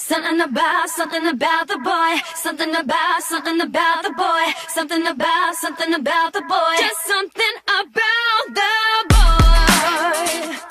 Something about the boy. Something about the boy. Something about the boy. Just something about the boy.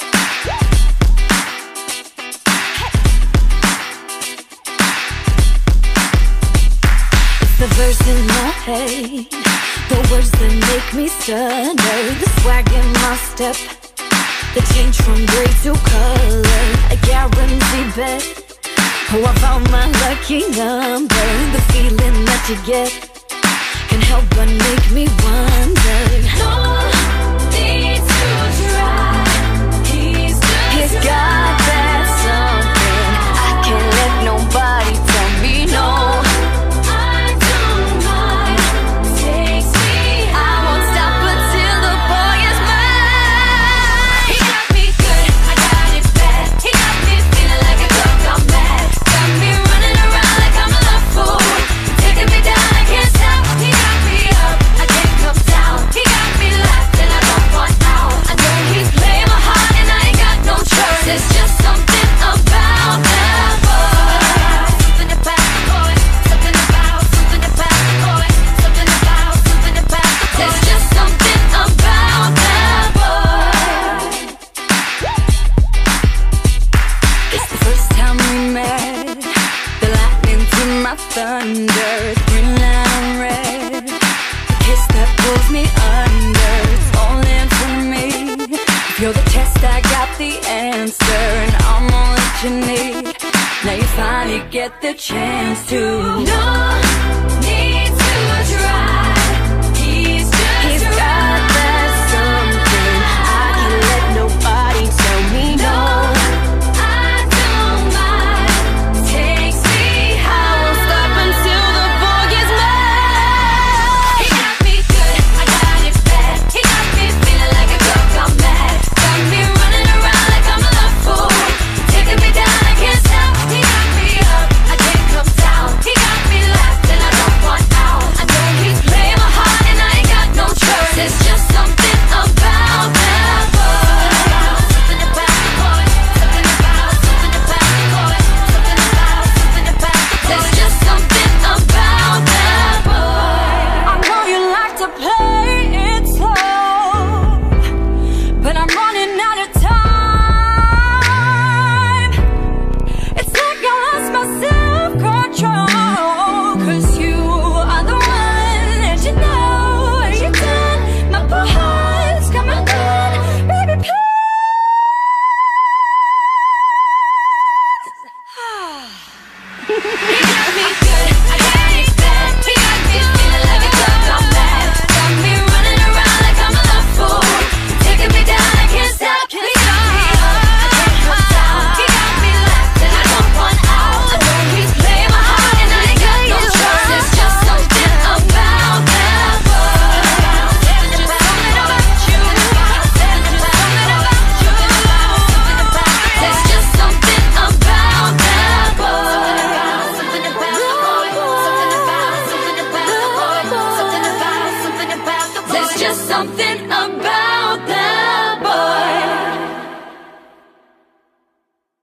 It's the verse in my head, the words that make me stutter, the swag in my step, the change from gray to color, a guarantee bet. Oh, I found my lucky number. The feeling that you get can help but make me wonder. No need to try. He's got that something I can't let nobody tell me no. I don't mind. Takes me I won't stop until the boy is mine. He got me good, I got it bad. He got me feeling like a girl gone mad. Got me running around like I'm a love fool. Taking me down, I can't stop. He got me up, I can't come down. He got me locked and I don't want out. I know he's playing my heart and I ain't got no choice. There's just something about that boy. Something about the boy. Something about the boy. Something about the boy. There's just something about that boy. It's the first time we met. The lightning to my thunder. It's green light on red. The kiss that pulls me under. It's all in for me. If you're the test, I got the answer, and I'm all that you need. Now you finally get the chance to. No need to try. He's got that something I can't let nobody tell me no. I don't mind. Takes me I won't stop until the boy is mine. He got me good, I got it bad. He got me feeling like a girl gone mad. Got me running around like I'm a love fool. Taking me down, I can't stop. He got me up, I can't come down. He got me locked and I don't want out. I know he's playing my heart and I ain't got no choice. There's just something about that boy. Something about the boy. Something about the boy. Something about the boy. There's just something about that boy. I know you like to play it slow, but I'm running out of time. It's like I lost my self-control, 'cause you are the one that you know you done. My poor heart's got my gun, baby, please. He got me